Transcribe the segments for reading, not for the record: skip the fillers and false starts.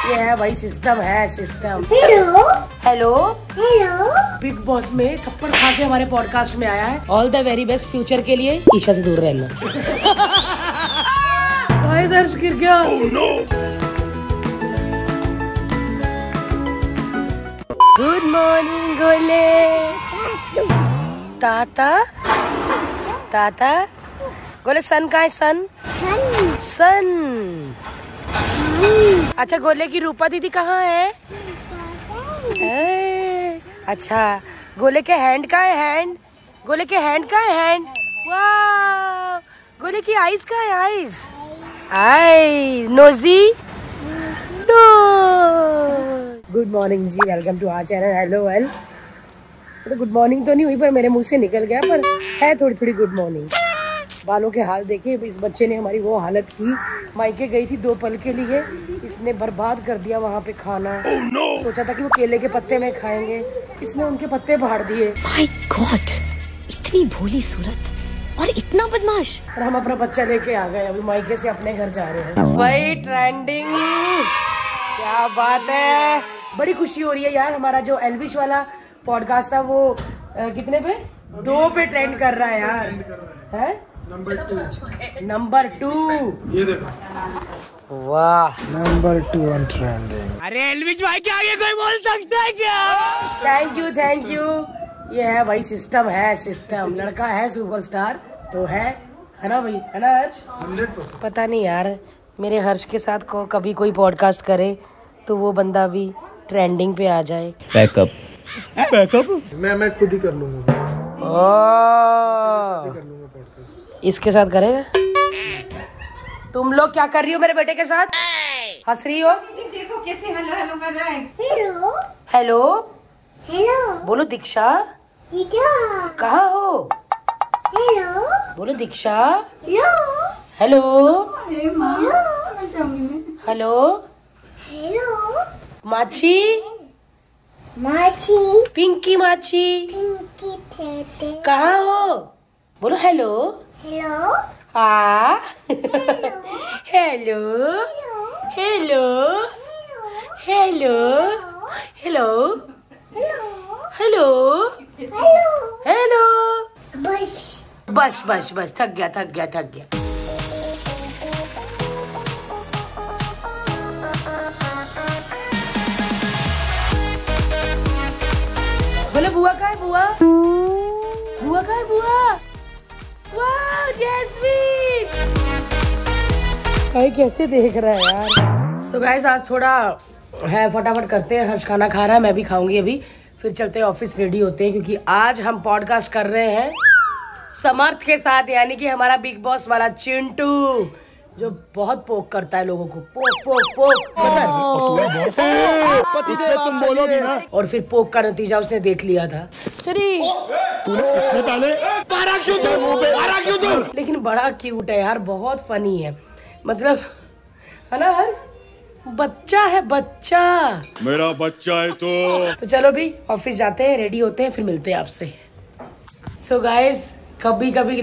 ये है भाई सिस्टम है system. Hello hello hello. Big Boss में थप्पड़ खा के हमारे पॉडकास्ट में आया है। All the very best future के लिए। ईशा से दूर रहना। भाई सर्च गिर गया। गुड मॉर्निंग गोले। ताता ताता गोले सन कहाँ है? सन सन। अच्छा गोले की रूपा दीदी कहाँ है? अच्छा गोले के हैंड का है? हैंड गोले के हैंड का है? हैंड। वाह गोले की आईज का है? Eyes eye nosy no. Good morning जी, welcome to our channel. Hello well तो गुड मॉर्निंग तो नहीं हुई पर मेरे मुंह से निकल गया, पर है थोड़ी थोड़ी गुड मॉर्निंग। बालों के हाल देखिए, इस बच्चे ने हमारी वो हालत की। मायके गई थी 2 पल के लिए, इसने बर्बाद कर दिया वहाँ पे खाना। सोचा था कि वो केले के पत्ते में खाएंगे, इसने उनके पत्ते फाड़ दिए। माय गॉड, इतनी भोली सूरत और इतना बदमाश। और हम अपना बच्चा लेके आ गए, अभी मायके से अपने घर जा रहे हैं। वही ट्रेंडिंग, क्या बात है। बड़ी खुशी हो रही है यार। हमारा जो एल्विश वाला पॉडकास्ट था वो कितने पे? 2 पे ट्रेंड कर रहा है यार। है नंबर 2। ये देखो, वाह नंबर 2 ऑन ट्रेंडिंग। अरे एल्विश भाई के आगे कोई बोल सकता है क्या? Thank you thank you. ये है भाई सिस्टम है सिस्टम। लड़का है सुपरस्टार तो है ना भाई? है ना हर्ष? 100%। पता नहीं यार, मेरे हर्ष के साथ कभी कोई पॉडकास्ट करे तो वो बंदा भी ट्रेंडिंग पे आ जाए। बैकअप मैं खुद ही कर लूंगा। ओह इसके साथ करेगा? तुम लोग क्या कर रही हो मेरे बेटे के साथ? हंस रही हो? देखो कैसे हेलो हेलो कर रहा है। Hello hello hello. बोलो दीक्षा। कहाँ हो? हेलो बोलो Diksha. Hello hello hello hello. माची माची पिंकी माची पिंकी थे। कहाँ हो? बोलो हेलो। हेलो हाँ hello hello hello hello hello hello. बस बस बस बस थक गया थक गया थक गया। बोले बुआ कहाँ है? बुआ बुआ कहाँ है? बुआ वाह जैस्मीन भाई कैसे देख रहा है यार। सो गाइस आज थोड़ा है, फटाफट करते हैं। हर्ष खाना खा रहा है, मैं भी खाऊंगी अभी, फिर चलते हैं ऑफिस, रेडी होते हैं क्योंकि आज हम पॉडकास्ट कर रहे हैं समर्थ के साथ, यानी कि हमारा बिग बॉस वाला चिंटू जो बहुत पोक करता है लोगों को। पोक पोक पोक तुम बोलोगे ना। और फिर पोक का नतीजा उसने देख लिया था। इसने पहले लेकिन बड़ा क्यूट है यार, बहुत फनी है, मतलब है ना हर? बच्चा है बच्चा, मेरा बच्चा है तो चलो भी ऑफिस जाते हैं, रेडी होते हैं, फिर मिलते हैं आपसे। सो गाइस कभी कभी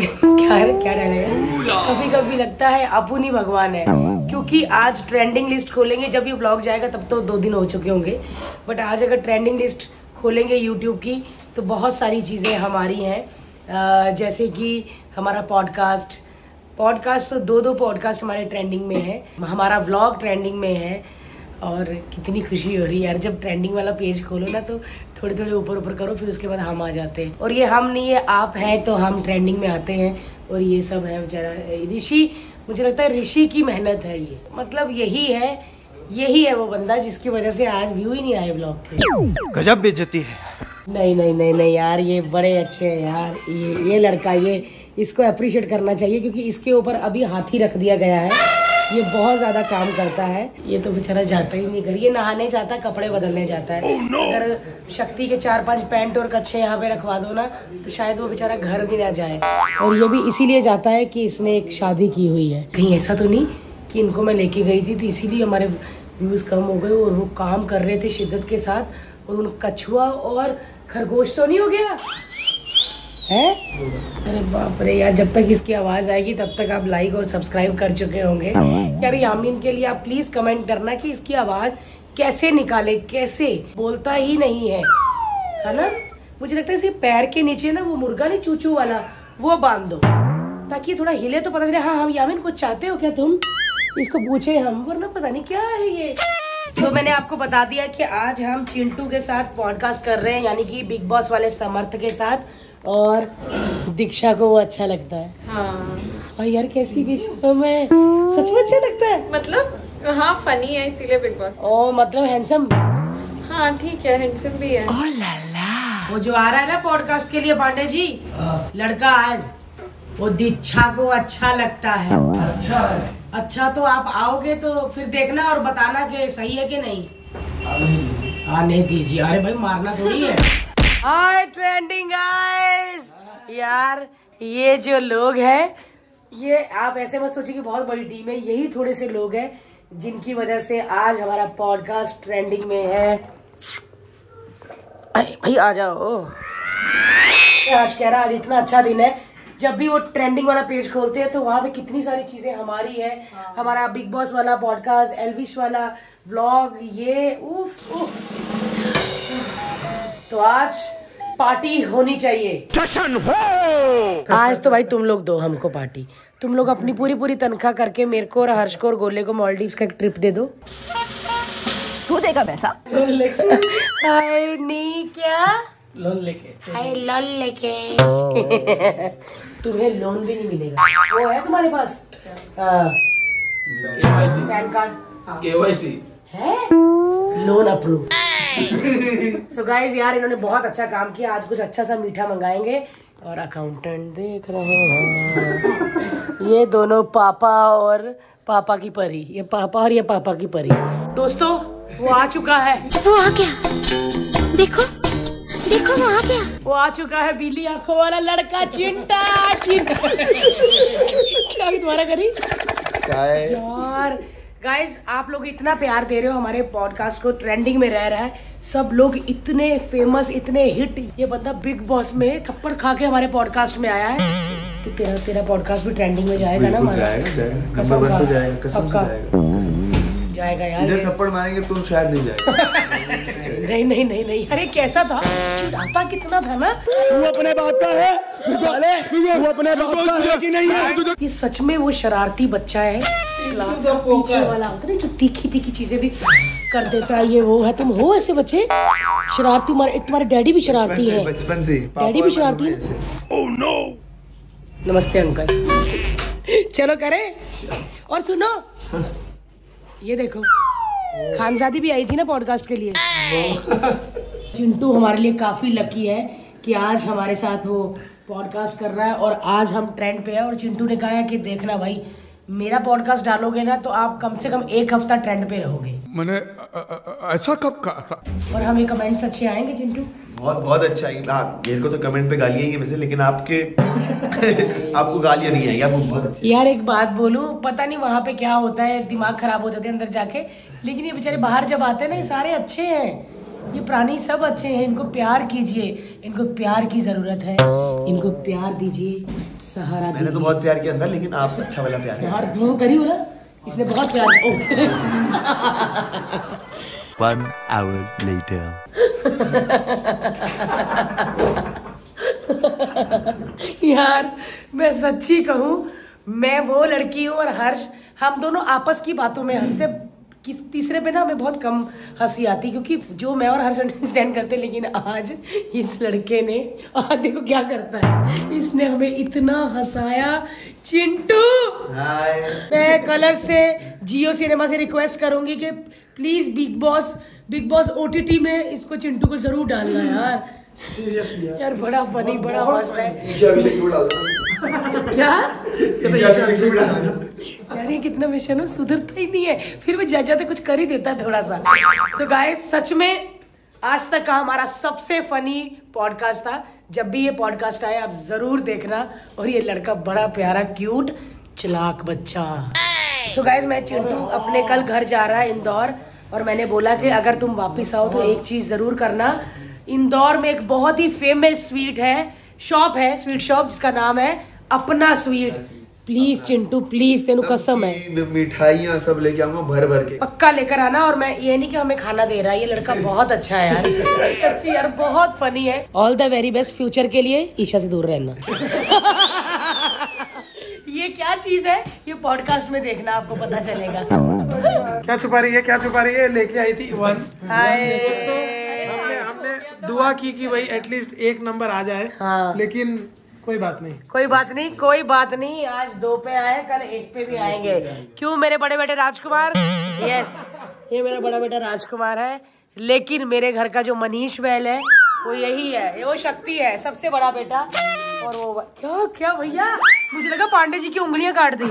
कभी कभी लगता है अपन ही भगवान है, क्योंकि आज ट्रेंडिंग लिस्ट खोलेंगे। जब ये व्लॉग जाएगा तब तो 2 दिन हो चुके होंगे, बट आज अगर ट्रेंडिंग लिस्ट खोलेंगे यूट्यूब की तो बहुत सारी चीज़ें हमारी हैं, जैसे कि हमारा पॉडकास्ट तो 2 पॉडकास्ट हमारे ट्रेंडिंग में है, हमारा व्लॉग ट्रेंडिंग में है। और कितनी खुशी हो रही है यार, जब ट्रेंडिंग वाला पेज खोलो ना तो थोड़े थोड़े ऊपर ऊपर करो, फिर उसके बाद हम आ जाते हैं। और ये हम नहीं है, आप हैं तो हम ट्रेंडिंग में आते हैं। और ये सब है बेचारा ऋषि, मुझे लगता है ऋषि की मेहनत है ये, मतलब यही है वो बंदा जिसकी वजह से आज व्यू ही नहीं आए ब्लॉग के। गजब बेइज्जती है। नहीं यार, ये बड़े अच्छे हैं यार, ये लड़का, ये इसको अप्रिशिएट करना चाहिए क्योंकि इसके ऊपर अभी हाथी रख दिया गया है। ये बहुत ज्यादा काम करता है, ये तो बेचारा जाता ही नहीं घर, ये नहाने जाता, कपड़े बदलने जाता है। अगर शक्ति के 4-5 पैंट और कच्छे यहाँ पे रखवा दो ना तो शायद वो बेचारा घर भी ना जाए। और ये भी इसीलिए जाता है कि इसने एक शादी की हुई है। कहीं ऐसा तो नहीं कि इनको मैं लेके गई थी तो इसीलिए हमारे व्यूज कम हो गए, और वो काम कर रहे थे शिद्दत के साथ, और उन कछुआ और खरगोश तो नहीं हो गया? है। अरे बाप रे यार, जब तक इसकी आवाज आएगी तब तक आप लाइक और सब्सक्राइब कर चुके होंगे। यार यामीन के लिए आप प्लीज कमेंट करना कि इसकी आवाज कैसे निकाले, कैसे बोलता ही नहीं है ना। मुझे लगता है इसके पैर के नीचे ना वो मुर्गा नहीं चूचू वाला, वो बांध दो ताकि थोड़ा हिले तो पता चले हाँ हम यामीन कुछ चाहते हो क्या तुम, इसको पूछे हम, वरना पता नहीं क्या है ये। तो मैंने आपको बता दिया कि आज हम चिंटू के साथ पॉडकास्ट कर रहे हैं, यानी कि बिग बॉस वाले समर्थ के साथ, और दीक्षा को वो अच्छा लगता है। हाँ। और यार कैसी भी शर्म है, सच में अच्छा लगता है। मतलब हाँ फनी है इसीलिए बिग बॉस। ओ मतलब हैंडसम। हाँ ठीक है, हैंडसम भी है। वो जो आ रहा है ना पॉडकास्ट के लिए पांडे जी, लड़का आज, वो दीक्षा को अच्छा लगता है। अच्छा तो आप आओगे तो फिर देखना और बताना कि सही है कि नहीं। आने दीजिए, अरे भाई मारना थोड़ी है। Hi trending guys. यार ये जो लोग हैं, ये आप ऐसे मत सोचिए कि बहुत बड़ी टीम है, यही थोड़े से लोग हैं जिनकी वजह से आज हमारा पॉडकास्ट ट्रेंडिंग में है। भाई आ जाओ। आज कह रहा आज इतना अच्छा दिन है, जब भी वो ट्रेंडिंग वाला पेज खोलते हैं तो वहाँ पे कितनी सारी चीजें हमारी है। हमारा बिग बॉस वाला पॉडकास्ट, एल्विश वाला व्लॉग, ये उफ उफ। तो आज पार्टी होनी चाहिए। आज तो भाई तुम लोग दो हमको पार्टी, तुम लोग अपनी पूरी तनख्वाह करके मेरे को और हर्ष को और गोले को मालदीव्स का एक ट्रिप दे दो। तू देगा पैसा? हाय नी क्या लोन लेके, हाय लोन लेके। तुम्हें लोन भी नहीं मिलेगा। वो है तुम्हारे पास पैन कार्ड, KYC है, लोन अप्रूव। सो गाइस यार इन्होंने बहुत अच्छा काम किया। आज कुछ अच्छा सा मीठा मंगाएंगे। और अकाउंटेंट देख रहे हैं, ये दोनों पापा और पापा की परी, ये पापा और ये पापा की परी। दोस्तों वो आ चुका है, वो आ गया, देखो देखो वो आ गया, वो आ चुका है पीली आंखों वाला लड़का, चिंटा। क्या तुम्हारा करी यार। गाइस आप लोग इतना प्यार दे रहे हो हमारे पॉडकास्ट को, ट्रेंडिंग में रह रहा है, सब लोग इतने फेमस, इतने हिट। ये बंदा बिग बॉस में थप्पड़ खा के हमारे पॉडकास्ट में आया है, तो तेरा पॉडकास्ट भी ट्रेंडिंग में जाएगा ना। जाएगा यार, इधर थप्पड़ मारेंगे तो शायद नहीं जाएगा। नहीं। अरे कैसा था, चिढ़ाता कितना था ना। तू अपने बाप का है, तू अपने बाप का है कि नहीं है? ये सच में वो शरारती बच्चा है, पीछे वाला होता है जो तीखी चीजें भी कर देता है। ये वो है, तुम हो ऐसे बच्चे शरारती। तुम्हारे डैडी भी शरारती है, बचपन से डैडी भी शरारती है। Oh no. नमस्ते अंकल, चलो करें। और सुनो, ये देखो खानजादी भी आई थी ना पॉडकास्ट के लिए। चिंटू हमारे लिए काफी लकी है कि आज हमारे साथ वो पॉडकास्ट कर रहा है और आज हम ट्रेंड पे है। और चिंटू ने कहा है कि देखना भाई, मेरा पॉडकास्ट डालोगे ना तो आप कम से कम 1 हफ्ता ट्रेंड पे रहोगे। मैंने ऐसा कब कहा था? और हमें कमेंट्स अच्छे आएंगे चिंटू। बहुत अच्छा है। मेरे को तो कमेंट पे गालियां ही वैसे, लेकिन आपके आपको गालियां नहीं आएगी, आपको बहुत अच्छी। यार एक बात बोलूं, पता नहीं वहाँ पे क्या होता है, दिमाग खराब हो जाते हैं अंदर जाके, लेकिन ये बेचारे बाहर जब आते हैं ना, ये सारे अच्छे हैं, ये प्राणी सब अच्छे हैं। इनको प्यार कीजिए, इनको प्यार की जरूरत है, इनको प्यार दीजिए, सहारा दीजिए। मैंने तो बहुत प्यार किया अंदर, लेकिन आप अच्छा वाला प्यार है। यार तुम करी हो ना, इसने बहुत प्यार किया। 1 hour later. यार मैं सच्ची कहूँ, मैं वो लड़की हूँ और हर्ष, हम दोनों आपस की बातों में हंसते, तीसरे पे ना हमें बहुत कम हंसी आती, क्योंकि जो मैं और हर्ष अंडरस्टैंड करते। लेकिन आज इस लड़के ने, आज देखो क्या करता है, इसने हमें इतना हंसाया। चिंटू, मैं कलर से, जियो सिनेमा से रिक्वेस्ट करूंगी कि प्लीज बिग बॉस OTT में इसको, चिंटू को जरूर डालना यार। सीरियसली यार, बड़ा फनी, बड़ा मस्त है। क्या यार, ये कितना मिशन है, सुधरता ही नहीं है, फिर वो जाते कुछ कर ही देता है थोड़ा सा। सो गाइस, सच में आज तक का हमारा सबसे फनी पॉडकास्ट था। जब भी ये पॉडकास्ट आए आप जरूर देखना। और ये लड़का बड़ा प्यारा, क्यूट, चालाक बच्चा। सो गाइस, मैं चिंटू अपने कल घर जा रहा है इंदौर, और मैंने बोला कि अगर तुम वापस आओ तो एक चीज जरूर करना। इंदौर में एक बहुत ही फेमस स्वीट है शॉप है, स्वीट शॉप, जिसका नाम है अपना स्वीट। प्लीज चिंटू प्लीज, तेनू कसम है, मिठाइयाँ सब लेके आऊंगा भर भर के, पक्का लेकर आना। और मैं ये नहीं कि हमें खाना दे रहा है, ये लड़का बहुत अच्छा है यार, सच्ची यार बहुत फनी है। All the very best future के लिए। ईशा से दूर रहना। ये क्या चीज है, ये पॉडकास्ट में देखना, आपको पता चलेगा। क्या छुपा रही है, क्या छुपा रही है? लेके आई थी 1। हमने दुआ की कि भाई एटलीस्ट 1 नंबर आ जाए। हाँ। लेकिन कोई बात नहीं, कोई बात नहीं, कोई बात नहीं। आज 2 पे आए, कल 1 पे भी आएंगे। क्यों मेरे बड़े बेटे राजकुमार? यस, ये मेरा बड़ा बेटा राजकुमार है। लेकिन मेरे घर का जो मनीष बैल है वो यही है, वो शक्ति है, सबसे बड़ा बेटा। और वो क्या भैया, मुझे लगा पांडे जी की उंगलियां काट दी।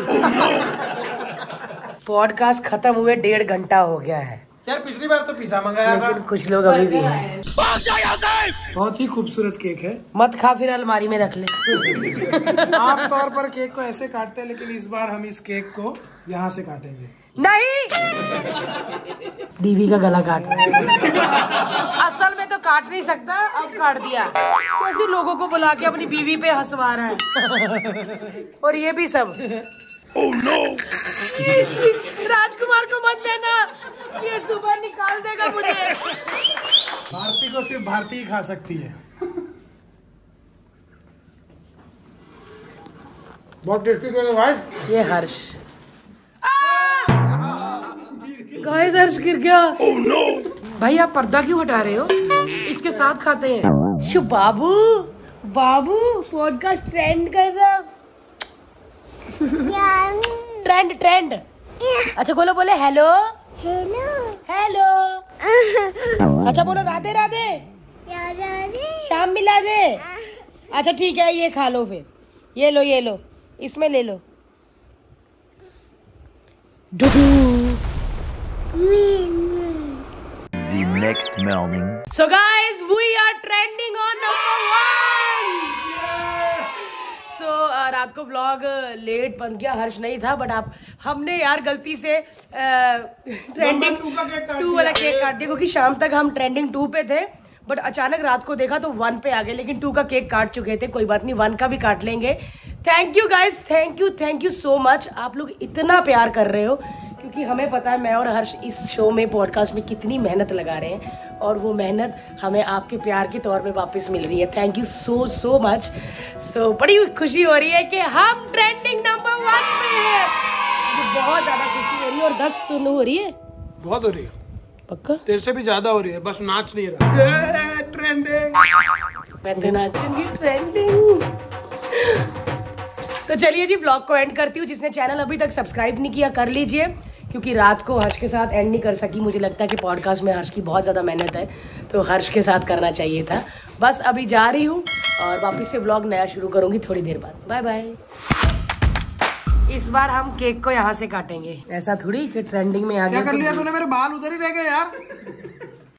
पॉडकास्ट खत्म हुए 1.5 घंटा हो गया है यार। पिछली बार तो पिज़्ज़ा मंगाया था, लेकिन कुछ लोग अभी भी हैं। बहुत ही खूबसूरत केक है। मत खा, फिर अलमारी में रख ले। आम तौर पर केक को ऐसे काटते हैं, लेकिन इस बार हम इस केक को यहाँ से काटेंगे। नहीं, बीवी का गला काट। असल में तो काट नहीं सकता, अब काट दिया। ऐसे लोगों को बुला के अपनी बीवी पे हंसवा रहा है। और ये भी सब। Oh no! राजकुमार को मत देना, ये सुबह निकाल देगा मुझे। भारती को सिर्फ भारती ही खा सकती है। बहुत टेस्टी है भाई। ये हर्ष, गाइस हर्ष गिर गया। Oh no! भाई आप पर्दा क्यों हटा रहे हो? इसके साथ खाते हैं। शु बाबू, बाबू पॉडकास्ट ट्रेंड कर रहा। ट्रेंड। अच्छा बोलो हेलो हेलो हेलो। अच्छा बोलो राधे राधे, शाम मिला दे। अच्छा ठीक है, ये खा लो फिर। ये लो, इसमें ले लो। The next morning. So guys, we are trending on number 1. So रात को व्लॉग लेट बन गया, हर्ष नहीं था, बट हमने यार गलती से ट्रेंडिंग 2 वाला केक काट दिया, क्योंकि शाम तक हम ट्रेंडिंग 2 पे थे, बट अचानक रात को देखा तो 1 पे आ गए। लेकिन 2 का केक काट चुके थे, कोई बात नहीं, 1 का भी काट लेंगे। Thank you guys, thank you so much. आप लोग इतना प्यार कर रहे हो, क्योंकि हमें पता है मैं और हर्ष इस शो में, पॉडकास्ट में कितनी मेहनत लगा रहे हैं, और वो मेहनत हमें आपके प्यार के तौर पे वापस मिल रही है। Thank you so much. So बड़ी खुशी हो रही है कि हम ट्रेंडिंग नंबर 1 पे हैं। मुझे बहुत ज़्यादा खुशी हो रही है। और 10 तो हो रही है, बहुत हो रही है, पक्का तेरे से भी ज्यादा हो रही है, बस नाच नहीं रहा। ट्रेंडिंग, मैं तो नाचूंगी ट्रेंडिंग। तो चलिए जी, व्लॉग को एंड करती हूँ। जिसने चैनल अभी तक सब्सक्राइब नहीं किया कर लीजिए, क्योंकि रात को हर्ष के साथ एंड नहीं कर सकी। मुझे लगता है कि पॉडकास्ट में हर्ष की बहुत ज़्यादा मेहनत है, तो हर्ष के साथ करना चाहिए था। बस अभी जा रही हूँ और वापस से व्लॉग नया शुरू करूँगी थोड़ी देर बाद। Bye bye. इस बार हम केक को यहाँ से काटेंगे, ऐसा थोड़ी कि ट्रेंडिंग में आ गया। क्या कर लिया तूने? मेरे बाल उधर ही रह गए यार।